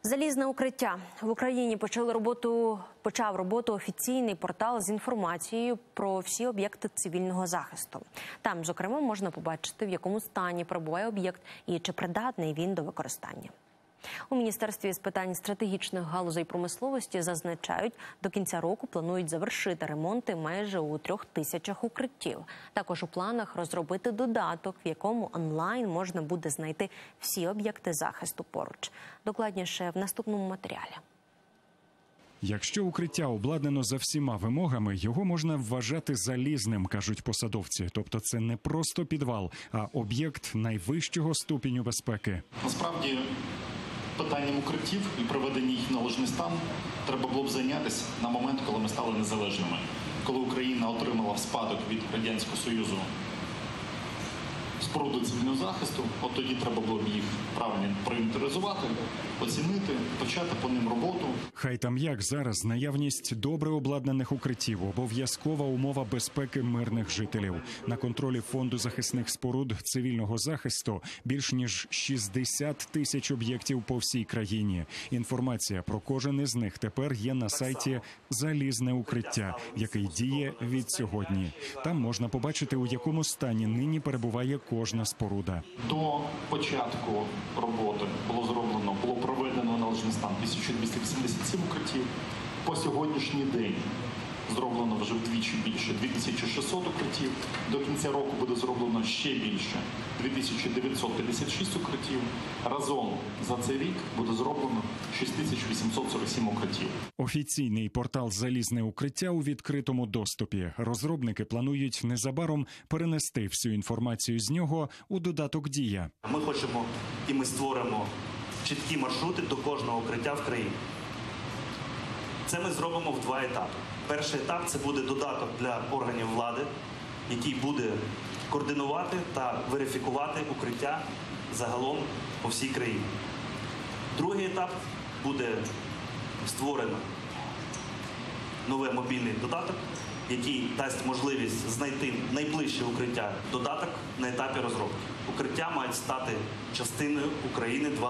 Залізне укриття. В Україні почав роботу офіційний портал з інформацією про всі об'єкти цивільного захисту. Там, зокрема, можна побачити, в якому стані перебуває об'єкт і чи придатний він до використання. У Міністерстві з питань стратегічних галузей промисловості зазначають, до кінця року планують завершити ремонти майже у 3000 укриттів. Також у планах розробити додаток, в якому онлайн можна буде знайти всі об'єкти захисту поруч. Докладніше в наступному матеріалі. Якщо укриття обладнано за всіма вимогами, його можна вважати залізним, кажуть посадовці. Тобто це не просто підвал, а об'єкт найвищого ступеню безпеки. Насправді, питанням укриттів і приведення їх в належний стан треба було б зайнятися на момент, коли ми стали незалежними. Коли Україна отримала в спадок від Радянського Союзу споруди цивільного захисту, от тоді треба було б їх правильно проінвентаризувати, оцінити, почати по ним роботу. Хай там як зараз наявність добре обладнаних укриттів – обов'язкова умова безпеки мирних жителів. На контролі Фонду захисних споруд цивільного захисту більш ніж 60 тисяч об'єктів по всій країні. Інформація про кожен із них тепер є на сайті «Залізне укриття», який діє від сьогодні. Там можна побачити, у якому стані нині перебуває кожна споруда. До початку роботи було проведено належний стан 1287 укриттів. По сьогоднішній день зроблено вже вдвічі більше 2600 укриттів. До кінця року буде зроблено ще більше 2956 укриттів. Разом за цей рік буде зроблено 6847 укриттів. Офіційний портал «Залізне укриття» у відкритому доступі. Розробники планують незабаром перенести всю інформацію з нього у додаток «Дія». Ми хочемо і ми створимо чіткі маршрути до кожного укриття в країні. Це ми зробимо в 2 етапи. Перший етап – це буде додаток для органів влади, який буде координувати та верифікувати укриття загалом по всій країні. Другий етап – буде створено новий мобільний додаток, який дасть можливість знайти найближче укриття. Додаток на етапі розробки. Укриття мають стати частиною України 2.0.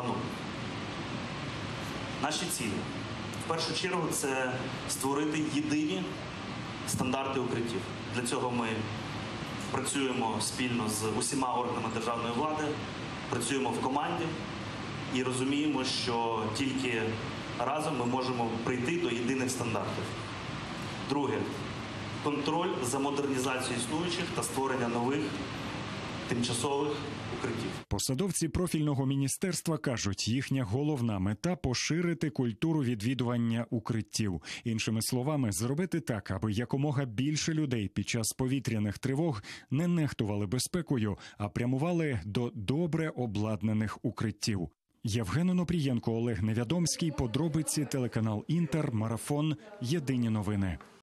Наші цілі. В першу чергу це створити єдині стандарти укриттів. Для цього ми працюємо спільно з усіма органами державної влади, працюємо в команді і розуміємо, що тільки разом ми можемо прийти до єдиних стандартів. Друге – контроль за модернізацією існуючих та створення нових тимчасових укриттів. Посадовці профільного міністерства кажуть, їхня головна мета – поширити культуру відвідування укриттів. Іншими словами, зробити так, аби якомога більше людей під час повітряних тривог не нехтували безпекою, а прямували до добре обладнаних укриттів. Євген Онопрієнко, Олег Невядомський, подробиці, телеканал «Інтер», Марафон, Єдині новини.